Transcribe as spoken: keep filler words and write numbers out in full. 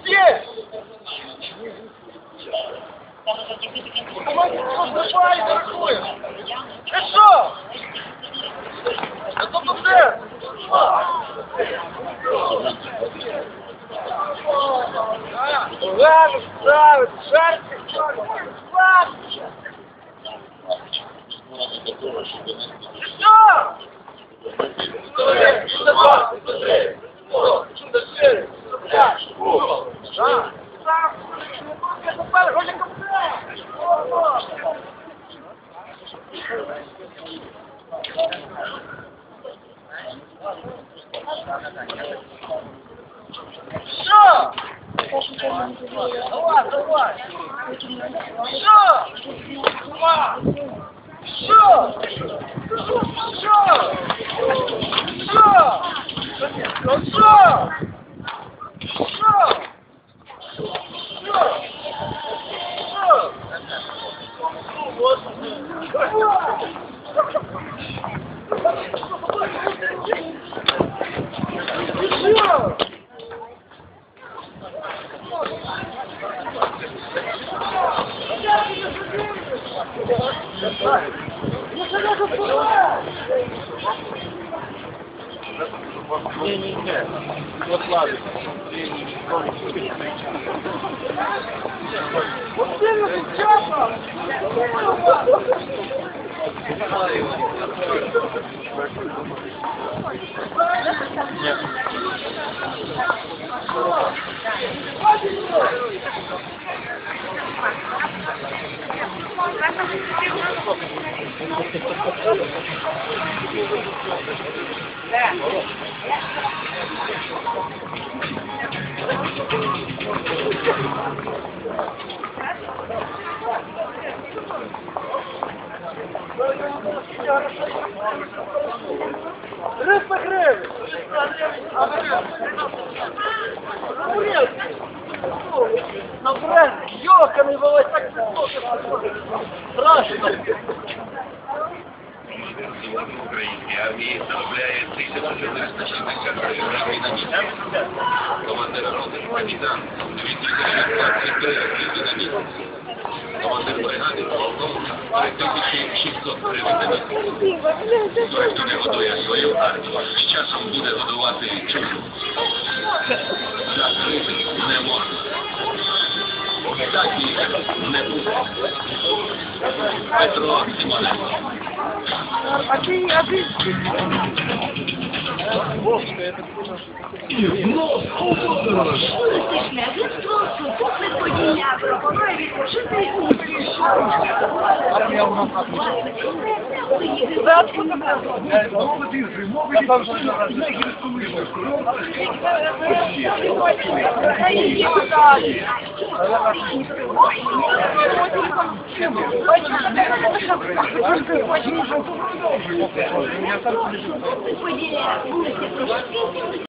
Где? Давай, дорогой! Ты что? Это тут ты! Ладно, ставит, жарко, ладно! Что? Что? Давай, давай. Что? Давай. Что? Что? Что? Ну что? Что? Что? Что? Вот. Что? Не-не-не, вот ладно. Вот сильно сейчас! Нет. триста гривен! На бренд, ёканый волос, так страшно! Українській армії заробляє тисячу чотириста шістдесят гривень на місяць. Командир роти капітан дві тисячі двадцять три гривень на місяць. Командир бригади полковник три тисячі шістсот гривень на місяць. Той, хто не годує свою армію, з часом буде годувати чужу. Так жити не можна. Так їхати не буде. Петро Симоненко. А ты, а ты... Подія пропонує відпочити у Армія у нас Ви откуда Подія вулиці Прошпітів.